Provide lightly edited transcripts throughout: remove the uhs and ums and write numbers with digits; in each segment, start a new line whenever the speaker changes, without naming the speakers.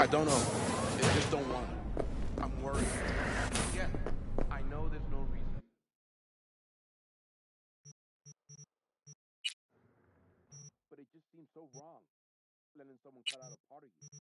I don't know. I just don't want to. I'm worried. Yeah, I know there's no reason. But it just seems so wrong, letting someone cut out a part of you.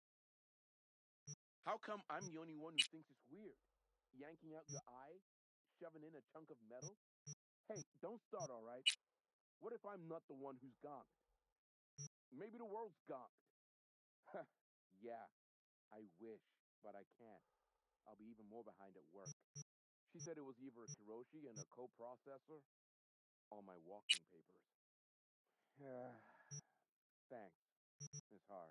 How come I'm the only one who thinks it's weird? Yanking out your eye? Shoving in a chunk of metal? Hey, don't start, all right? What if I'm not the one who's gone? Maybe the world's gone. Yeah, I wish, but I can't. I'll be even more behind at work. She said it was either a Kiroshi and a coprocessor or my walking papers. Thanks. It's hard.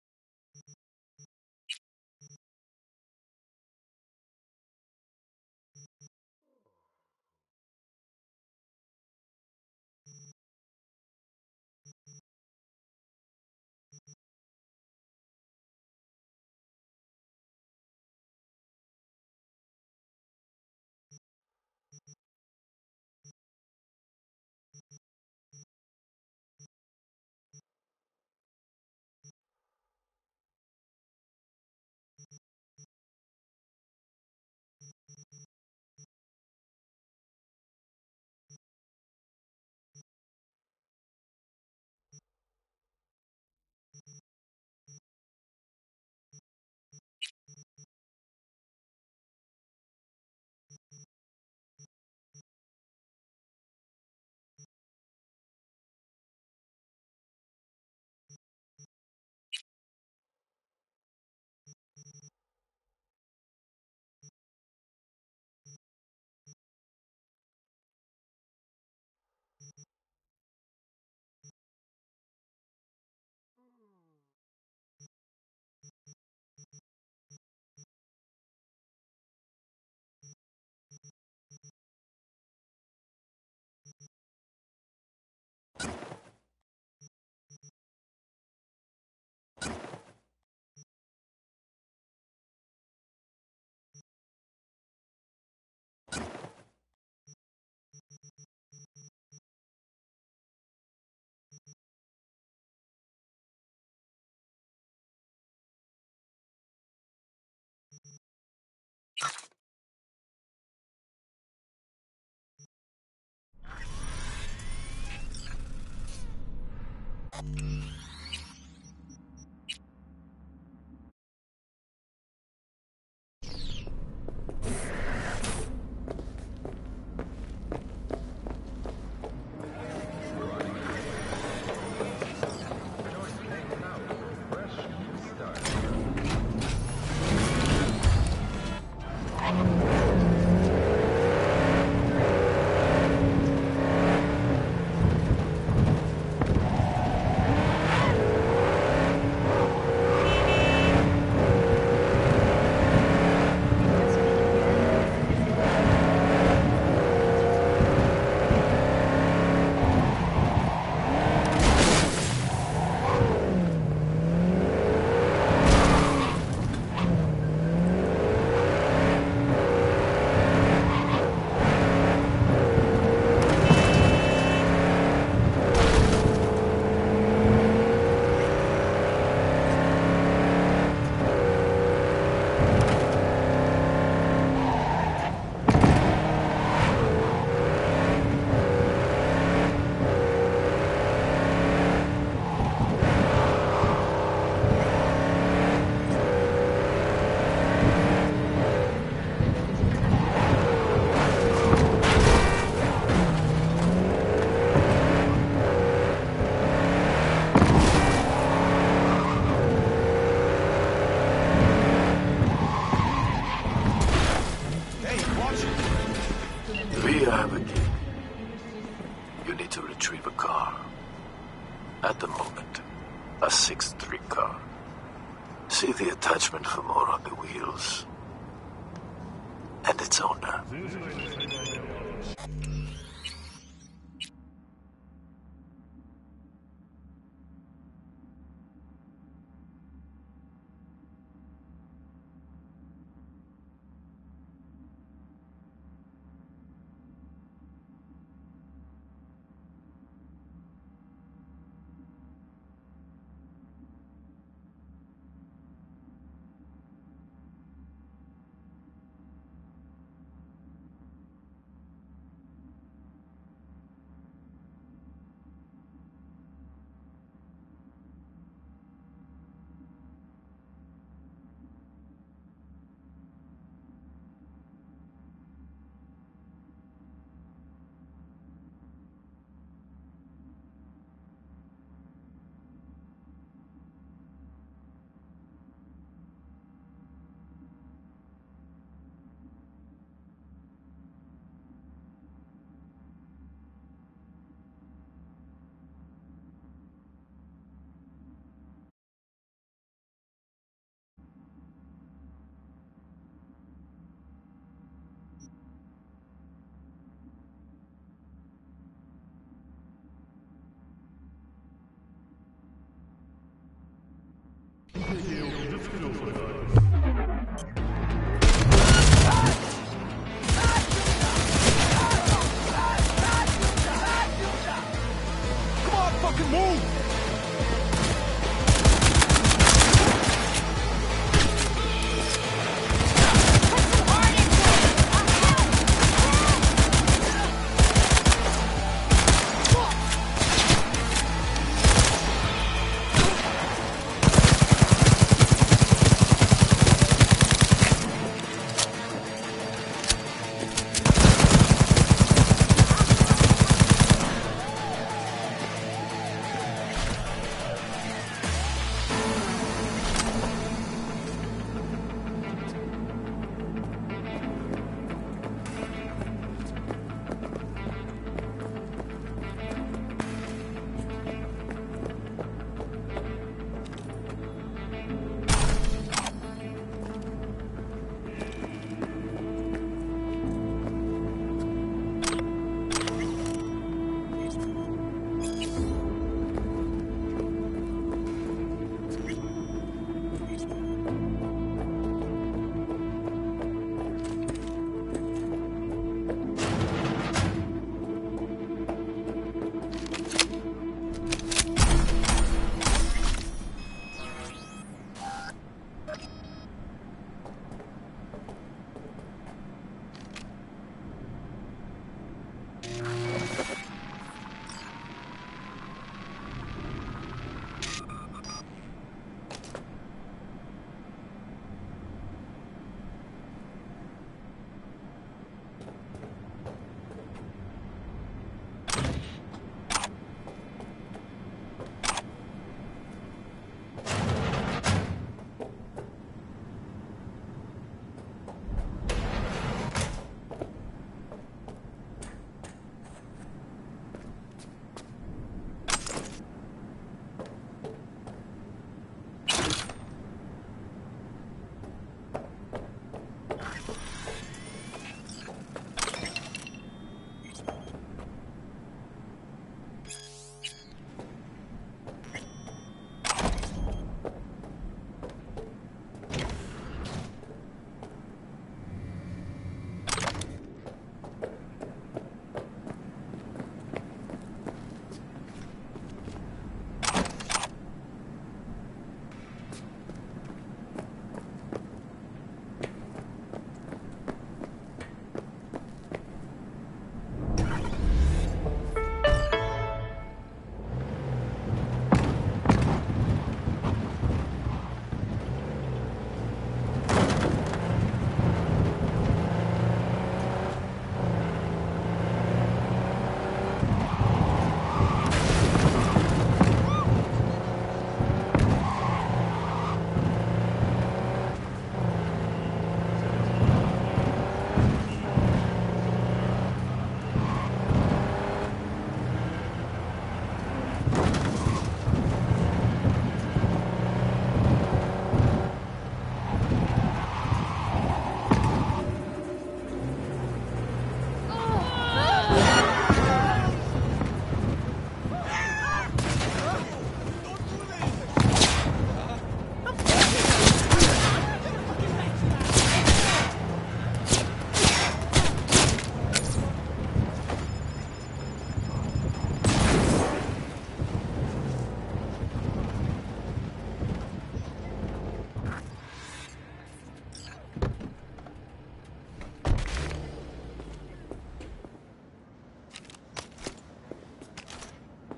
Via Aberdeen. You need to retrieve a car. At the moment, a 6-3 car. See the attachment for more on the wheels. And its owner.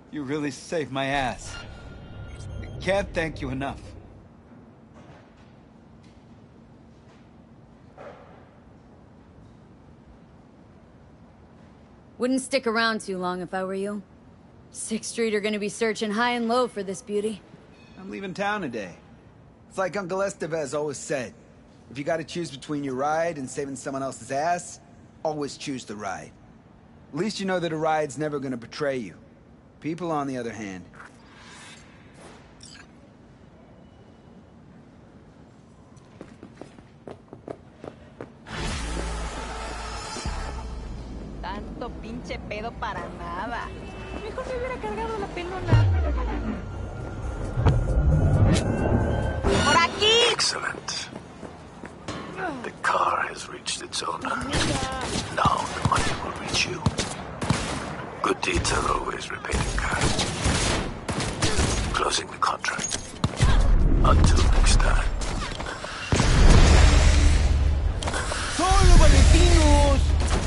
You really saved my ass. I can't thank you enough.
Wouldn't stick around too long if I were you. 6th Street are gonna be searching high and low for this beauty.
I'm leaving town today. It's like Uncle Estevez always said. If you gotta choose between your ride and saving someone else's ass, always choose the ride. At least you know that a ride's never gonna betray you. People, on the other hand...
Tanto pinche pedo para nada. Mejor me hubiera cargado la pelona. ¡Por aquí!
Excellent. The car has reached its owner. Now the money will reach you. Good deeds are always repaid in cash. Closing the contract. Until next time.
¡Solo, Valentinos!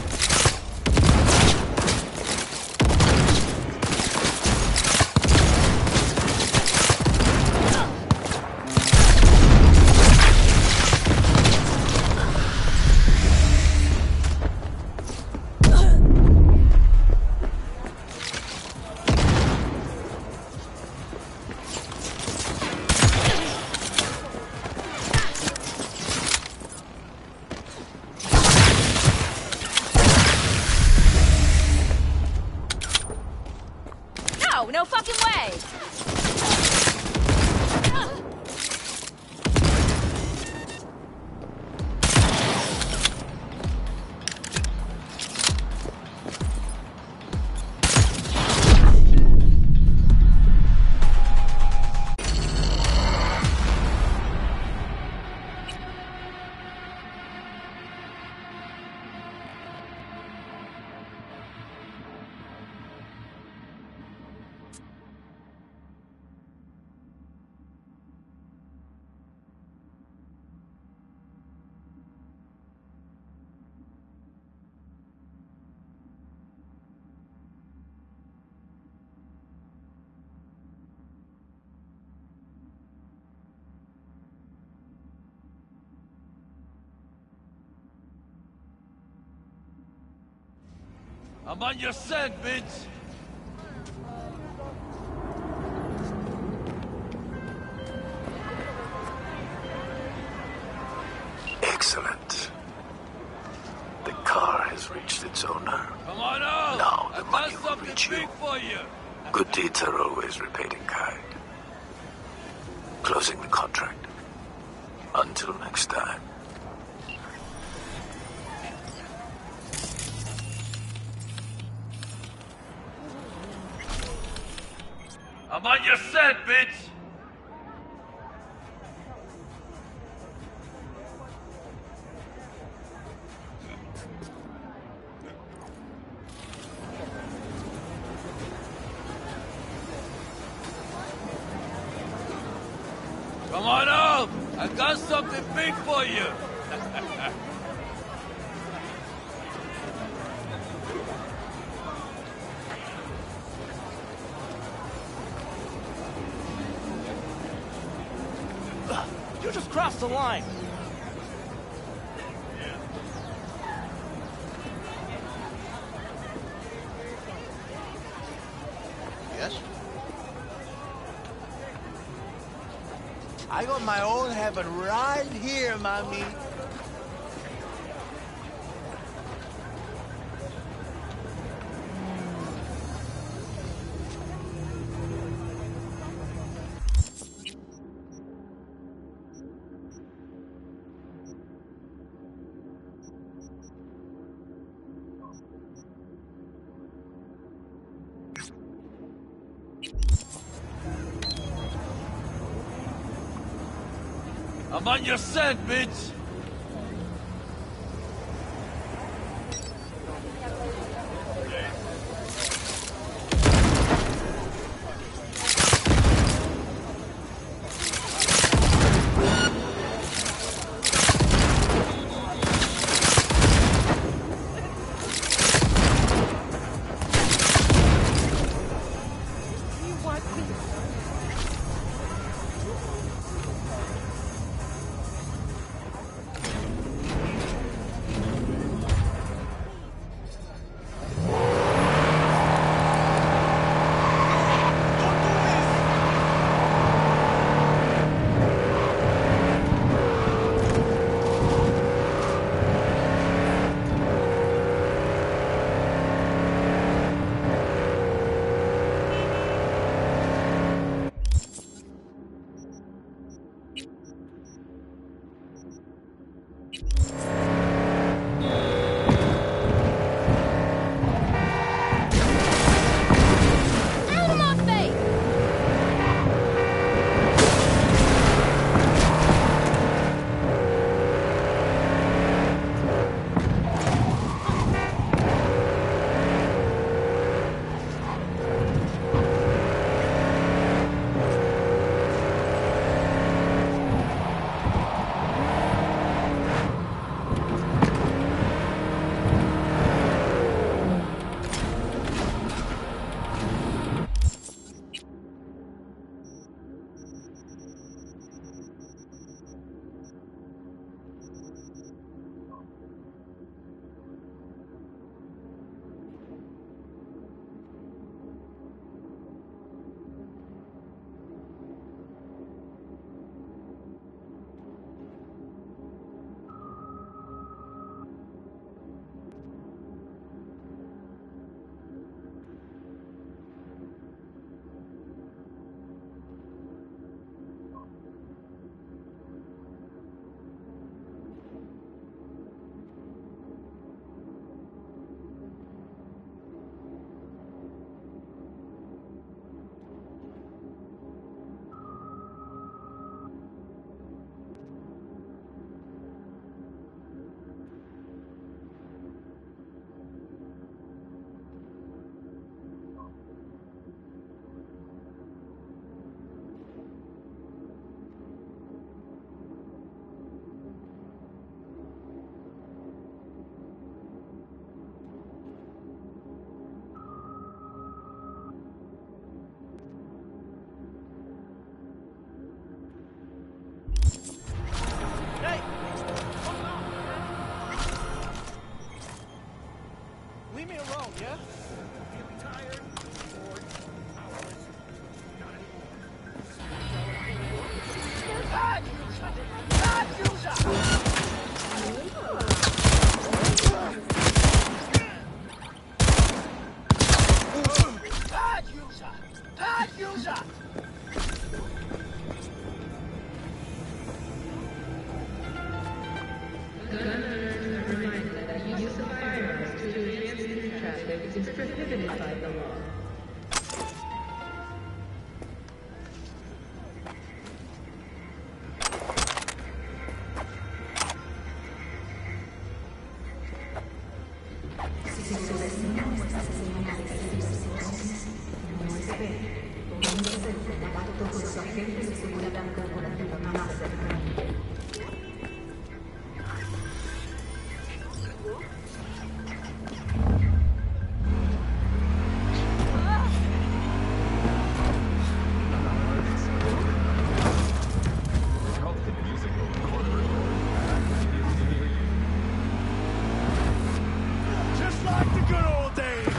No fucking way!
I'm on your scent, bitch!
Excellent. The car has reached its owner.
Come on out!
Now the
I've
money
got
will
something
reach you.
big for you!
Good deeds are always repaid in kind. Closing the contract. Until next time.
I'm on your scent, bitch! Come on out! I got something big for you!
You just crossed the line.
Yes? I got my own heaven right here, mommy.
I'm on your scent, bitch!
Just like the good old days.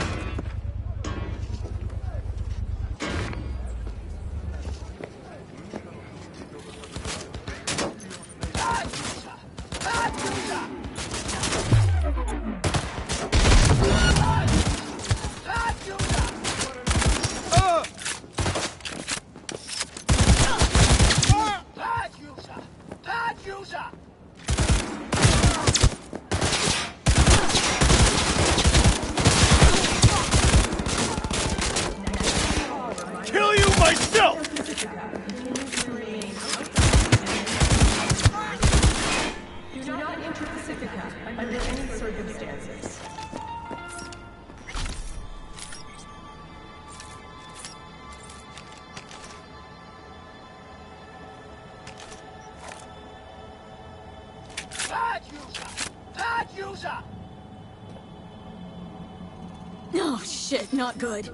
Kill you myself!
Do not enter Pacifica under any circumstances.
Oh, shit, not good.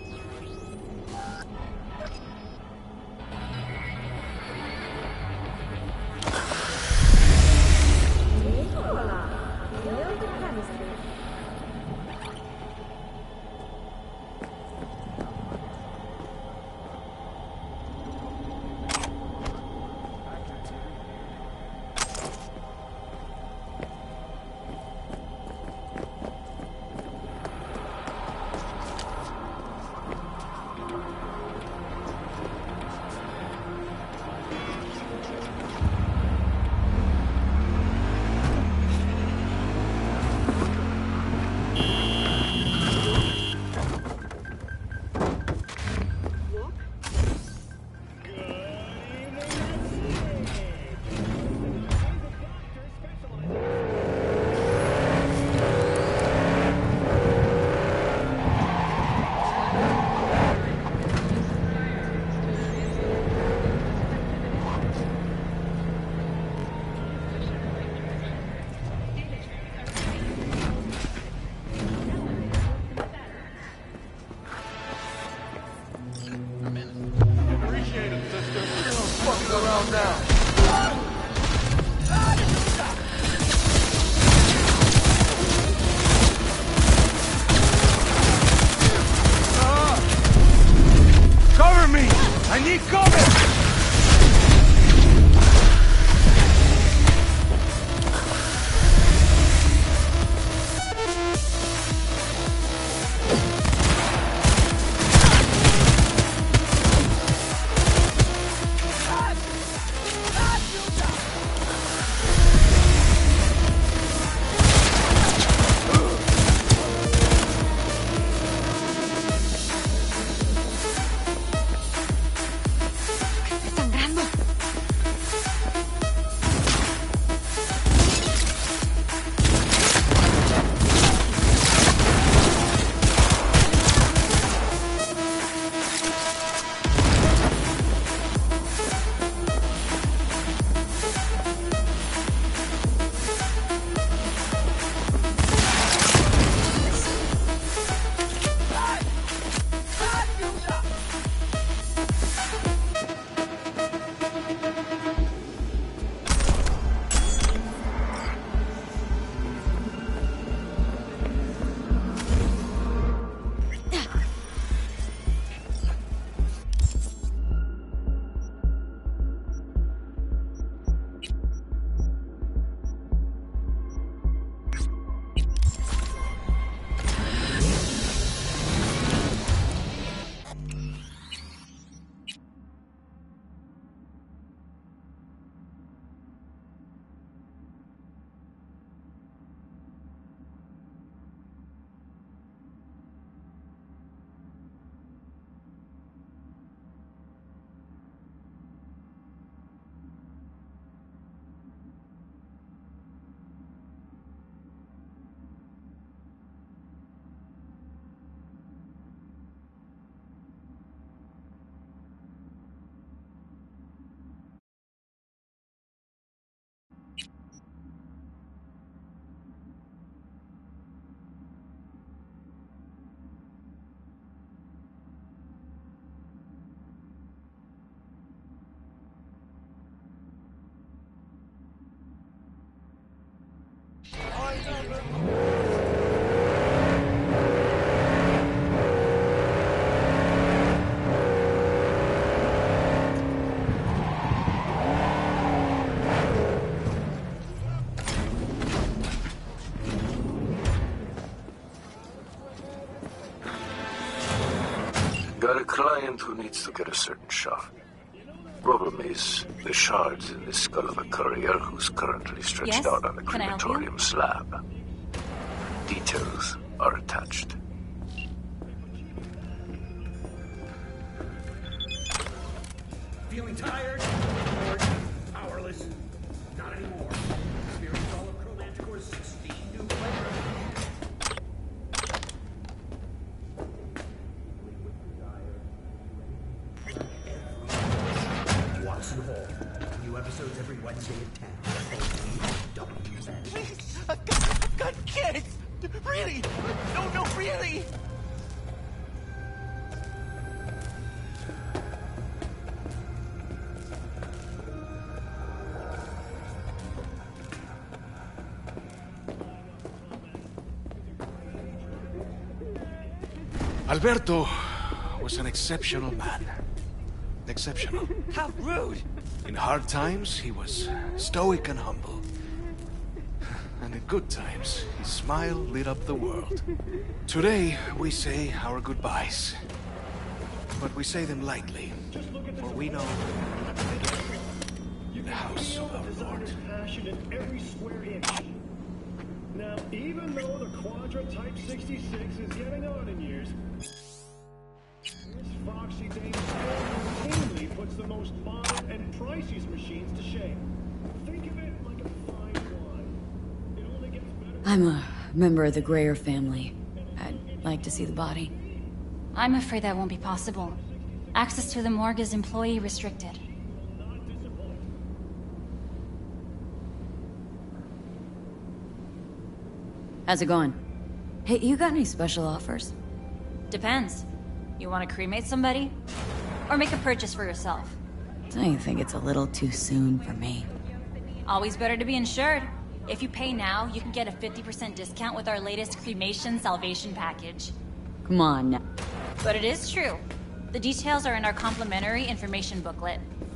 Cover me! I need cover!
Got a client who needs to get a certain shard. Problem is, the shard's in the skull of a courier who's currently stretched
Yes?
out on the
Can I help you?
crematorium slab. Details are attached.
Feeling tired? Bored? Powerless? Not anymore. Experience all of Colonel Manticore's 16 new players. Watson Hall. New episodes every Wednesday at 10. WZ.
Please, I've got kids. Really? No, really.
Alberto was an exceptional man. Exceptional.
How rude.
In hard times, he was stoic and humble. And in good times, his smile lit up the world. Today, we say our goodbyes. But we say them lightly, for we know the house of our Lord.
Passion in every square inch. Now, even though the Quadra Type 66 is getting on in years, this foxy dame still routinely puts the most modern and priciest machines to shame. Think of it like a fine wine. It only gets better.
I'm a member of the Greyer family. I'd like to see the body.
I'm afraid that won't be possible. Access to the morgue is employee restricted.
How's it going? Hey, you got any special offers?
Depends. You want to cremate somebody? Or make a purchase for yourself?
Don't you think it's a little too soon for me?
Always better to be insured. If you pay now, you can get a 50% discount with our latest cremation salvation package.
Come on now.
But it is true. The details are in our complimentary information booklet.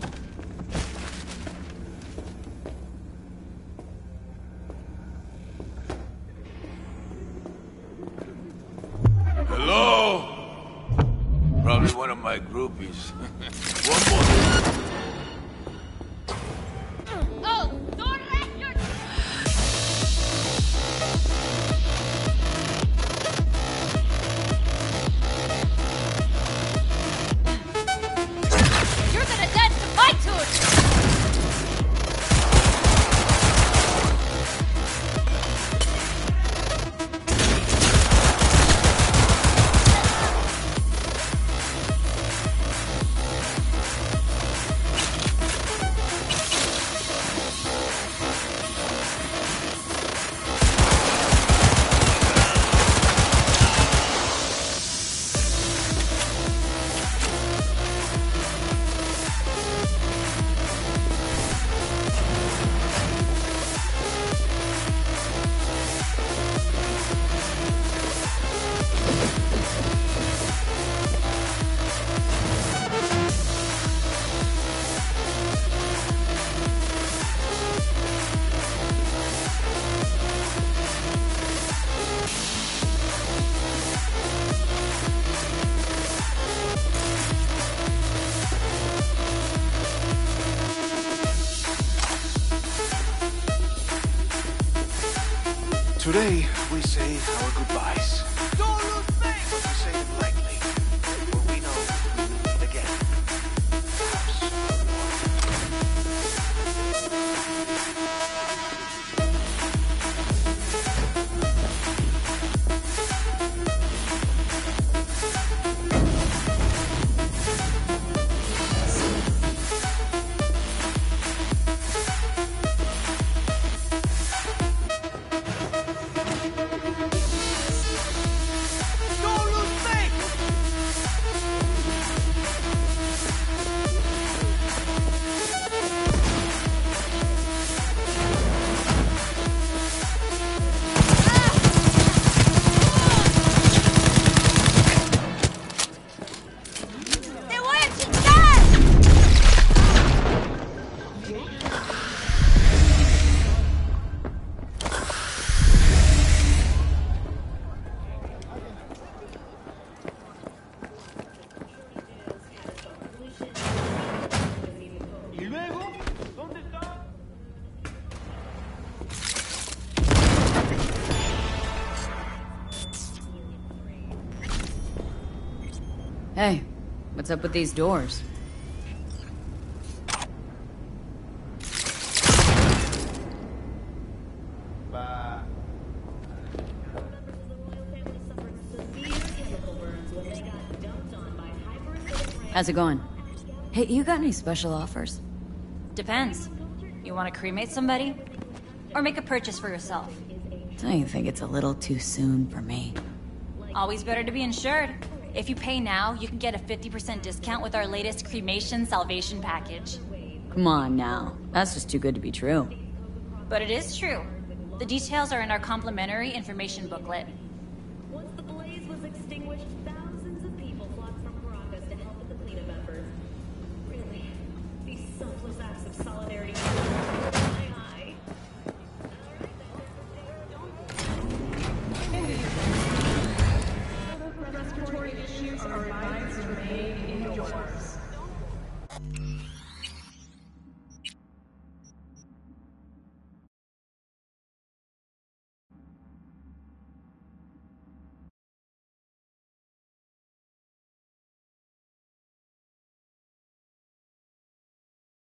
Hello? Probably one of my groupies. One more.
Oh, don't let your... You're gonna dance to my tune!
Today, we say our goodbyes.
Don't lose faith.
But we say them lightly, for we know we will meet again. House of Lord.
Hey, what's up with these doors? How's it going? Hey, you got any special offers?
Depends. You want to cremate somebody? Or make a purchase for yourself?
Don't you think it's a little too soon for me?
Always better to be insured. If you pay now, you can get a 50% discount with our latest cremation salvation package.
Come on now. That's just too good to be true.
But it is true. The details are in our complimentary information booklet.
Once the blaze was extinguished, thousands of people flocked from Caracas to help with the cleanup efforts. Really, these selfless acts of solidarity